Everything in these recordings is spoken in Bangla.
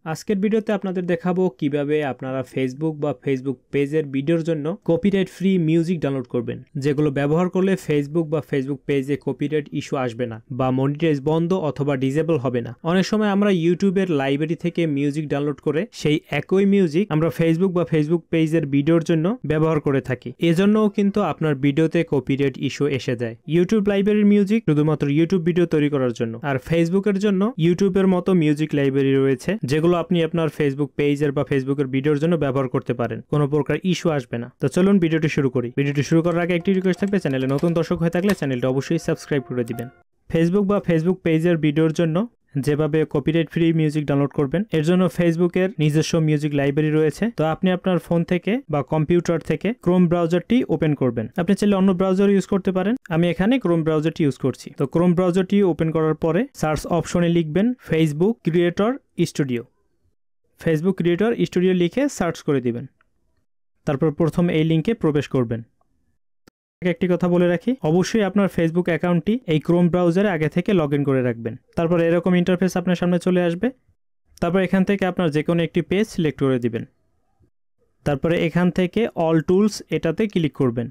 আজকের ভিডিওতে আপনাদের দেখাবো কিভাবে আপনারা ফেসবুক বা ফেসবুক পেজের ভিডিওর জন্য কপিরাইট ফ্রি মিউজিক ডাউনলোড করবেন, যেগুলো ব্যবহার করলে ফেসবুক বা ফেসবুক পেজে কপিরাইট ইস্যু আসবে না বা মনিটাইজ বন্ধ অথবা ডিসেবল হবে না। অনেক সময় আমরা ইউটিউবের লাইব্রেরি থেকে মিউজিক ডাউনলোড করে সেই একই মিউজিক আমরা ফেসবুক বা ফেসবুক পেজের ভিডিওর জন্য ব্যবহার করে থাকি। এজন্যও কিন্তু আপনার ভিডিওতে কপিরাইট ইস্যু এসে যায়। ইউটিউব লাইব্রেরির মিউজিক শুধুমাত্র ইউটিউব ভিডিও তৈরি করার জন্য, আর ফেসবুকের জন্য ইউটিউবের মতো মিউজিক লাইব্রেরি রয়েছে যেগুলো আপনি আপনার ফেসবুক পেজের বা ফেসবুকের ভিডিওর জন্য ব্যবহার করতে পারেন। কোনো প্রকার ইস্যু আসবে না। তো চলুন ভিডিওটি শুরু করি। ভিডিওটি শুরু করার আগে একটি রিকোয়েস্ট থাকবে, চ্যানেলে নতুন দর্শক হয়ে থাকলে চ্যানেলটি অবশ্যই সাবস্ক্রাইব করে দিবেন। ফেসবুক বা ফেসবুক পেজের ভিডিওর জন্য যেভাবে কপিরাইট ফ্রি মিউজিক ডাউনলোড করবেন, এর জন্য ফেসবুকের নিজস্ব মিউজিক লাইব্রেরি রয়েছে। তো আপনি আপনার ফোন থেকে বা কম্পিউটার থেকে ক্রোম ব্রাউজারটি ওপেন করবেন। আপনি চাইলে অন্য ব্রাউজার ইউজ করতে পারেন, আমি এখানে ক্রোম ব্রাউজারটি ইউজ করছি। তো ক্রোম ব্রাউজারটি ওপেন করার পরে সার্চ অপশনে লিখবেন Facebook creator studio. Facebook creator studio লিখে সার্চ করে দিবেন। তারপর প্রথম এই লিঙ্কে প্রবেশ করবেন। একটি কথা বলে রাখি, অবশ্যই আপনার ফেসবুক অ্যাকাউন্টটি এই ক্রোম ব্রাউজারে আগে থেকে লগ ইন করে রাখবেন। তারপর এরকম ইন্টারফেস আপনার সামনে চলে আসবে। তারপর এখান থেকে আপনার যে কোনো একটি পেজ সিলেক্ট করে দিবেন। তারপরে এখান থেকে অল টুলস এটাতে ক্লিক করবেন।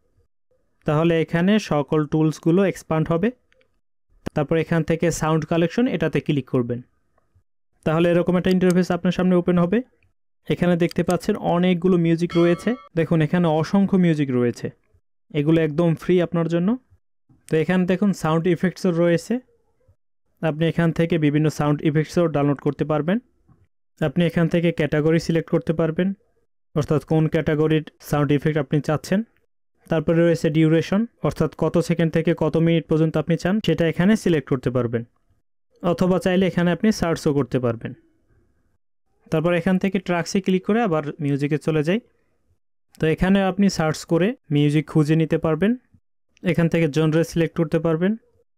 তাহলে এখানে সকল টুলসগুলো এক্সপান্ড হবে। তারপর এখান থেকে সাউন্ড কালেকশন এটাতে ক্লিক করবেন। তাহলে এরকম একটা ইন্টারফেস আপনার সামনে ওপেন হবে। এখানে দেখতে পাচ্ছেন অনেকগুলো মিউজিক রয়েছে। দেখুন এখানে অসংখ্য মিউজিক রয়েছে, এগুলো একদম ফ্রি আপনার জন্য। তো এখানে দেখুন সাউন্ড ইফেক্টসও রয়েছে। আপনি এখান থেকে বিভিন্ন সাউন্ড ইফেক্টসও ডাউনলোড করতে পারবেন। আপনি এখান থেকে ক্যাটাগরি সিলেক্ট করতে পারবেন, অর্থাৎ কোন ক্যাটাগরির সাউন্ড ইফেক্ট আপনি চাচ্ছেন। তারপরে রয়েছে ডিউরেশন, অর্থাৎ কত সেকেন্ড থেকে কত মিনিট পর্যন্ত আপনি চান সেটা এখানে সিলেক্ট করতে পারবেন, অথবা চাইলে এখানে আপনি সার্চও করতে পারবেন। তারপর এখান থেকে ট্র্যাকসে ক্লিক করে আবার মিউজিকে চলে যাই। তো এখানে আপনি সার্চ করে মিউজিক খুঁজে নিতে পারবেন। এখান থেকে জনরে সিলেক্ট করতে পারবেন,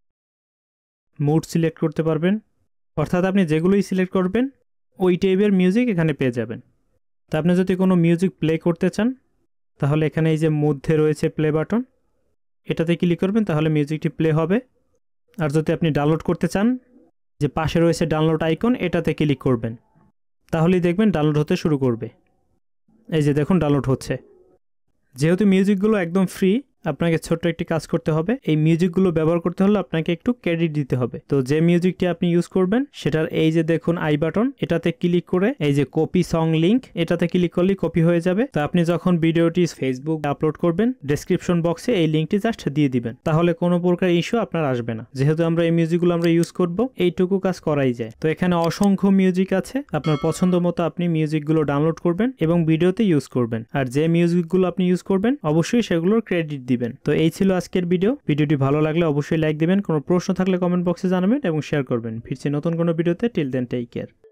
মুড সিলেক্ট করতে পারবেন, অর্থাৎ আপনি যেগুলোই সিলেক্ট করবেন ওই টাইপের মিউজিক এখানে পেয়ে যাবেন। তো আপনি যদি কোনো মিউজিক প্লে করতে চান তাহলে এখানে এই যে মধ্যে রয়েছে প্লে বাটন, এটাতে ক্লিক করবেন, তাহলে মিউজিকটি প্লে হবে। আর যদি আপনি ডাউনলোড করতে চান, যে পাশে রয়েছে ডাউনলোড আইকন, এটাতে ক্লিক করবেন, তাহলেই দেখবেন ডাউনলোড হতে শুরু করবে। এই যে দেখুন ডাউনলোড হচ্ছে। যেহেতু মিউজিকগুলো একদম ফ্রি, আপনাকে ছোট্ট একটি কাজ করতে হবে। এই মিউজিকগুলো ব্যবহার করতে হলে আপনাকে একটু ক্রেডিট দিতে হবে। তো যে মিউজিকটি আপনি ইউজ করবেন সেটার এই যে দেখুন আই বাটন, এটাতে ক্লিক করে এই যে কপি সং লিঙ্ক, এটাতে ক্লিক করলেই কপি হয়ে যাবে। তো আপনি যখন ভিডিওটি ফেসবুক আপলোড করবেন, ডেসক্রিপশন বক্সে এই লিঙ্কটি জাস্ট দিয়ে দিবেন, তাহলে কোনো প্রকার ইস্যু আপনার আসবে না। যেহেতু আমরা এই মিউজিকগুলো আমরা ইউজ করব, এইটুকু কাজ করাই যায়। তো এখানে অসংখ্য মিউজিক আছে, আপনার পছন্দ মতো আপনি মিউজিকগুলো ডাউনলোড করবেন এবং ভিডিওতে ইউজ করবেন। আর যে মিউজিকগুলো আপনি ইউজ করবেন অবশ্যই সেগুলোর ক্রেডিট দিবেন। তো এই ছিল আজকের ভিডিওটি ভালো লাগলে অবশ্যই লাইক দিবেন, কোনো প্রশ্ন থাকলে কমেন্ট বক্সে জানাবেন এবং শেয়ার করবেন। ফিরছি নতুন কোনো ভিডিওতে। Till then take care.